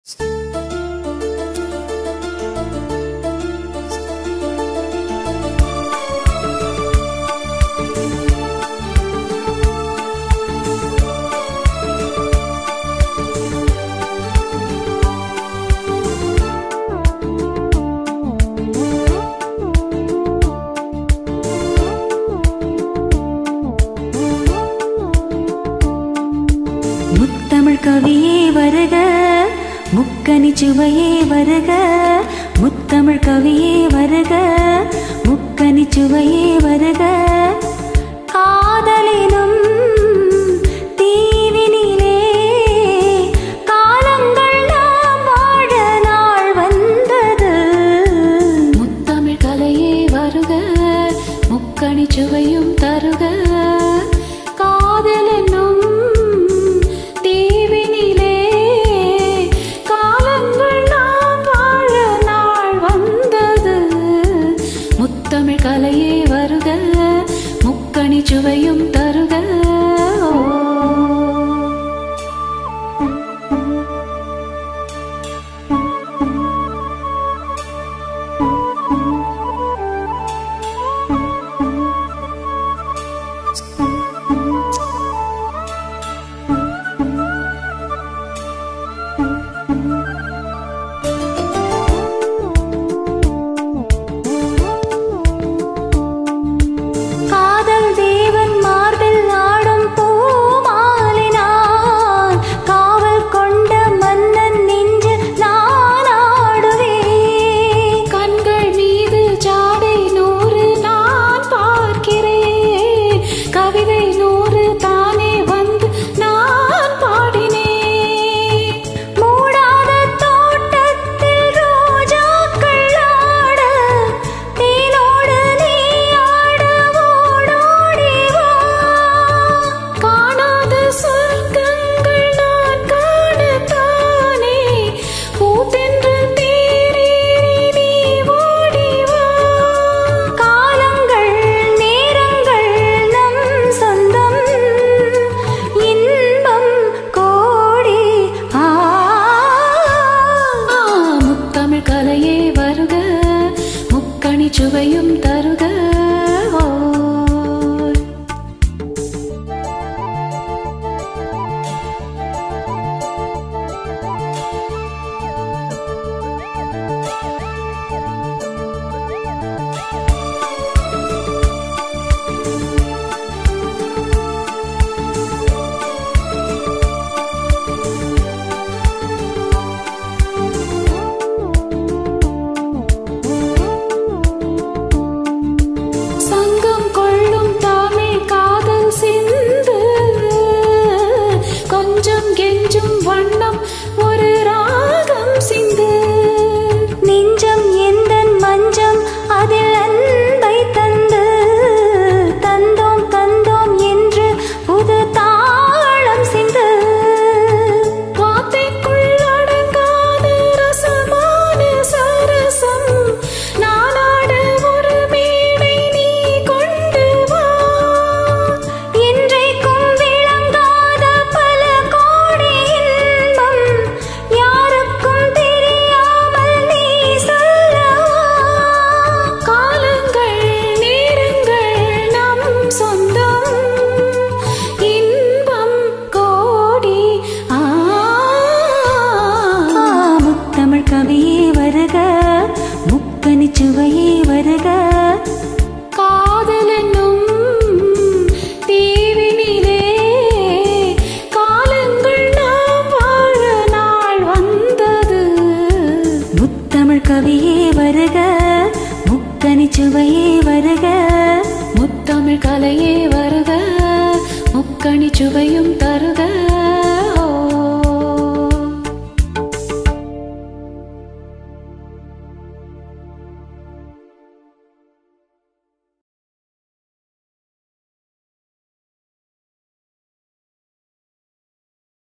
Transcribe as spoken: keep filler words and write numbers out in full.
கவியே வருக, முக்கனி சுவையே வருக. முத்தமிழ் கவியே வருக, முக்கனி சுவையே வருக. காதலினும் தீவினிலே காலங்கள் நாம் வாழ நாள் வந்தது. முத்தமிழ் கலையே வருக, முக்கனி சுவையும் தருக. காதலினும் கலையே வருக, முக்கனி சுவையும் தருக. சுவையும் தருக. சுவையே வருக. காதலென்னும் தீவினிலே காலங்கள் நாம் வாழ நாள் வந்தது. முத்தமிழ் கவியே வருக, முக்கனி சுவையே வருக. முத்தமிழ் கலையே வருக, முக்கனி சுவையும் தருக.